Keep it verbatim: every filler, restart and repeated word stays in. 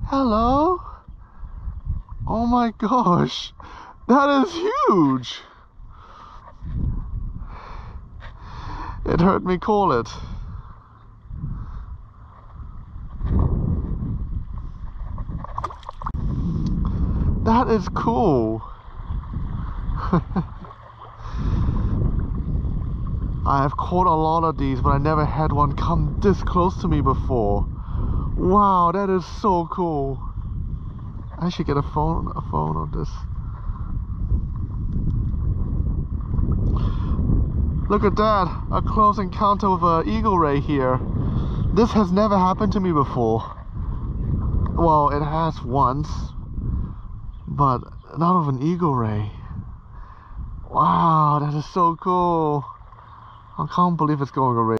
Hello? Oh my gosh, that is huge. It hurt me call it. That is cool. I have caught a lot of these, but I never had one come this close to me before. Wow, that is so cool. I should get a phone, a phone of this. Look at that, a close encounter with an eagle ray here. This has never happened to me before. Well, it has once, but not with an eagle ray. Wow, that is so cool. I can't believe it's going away.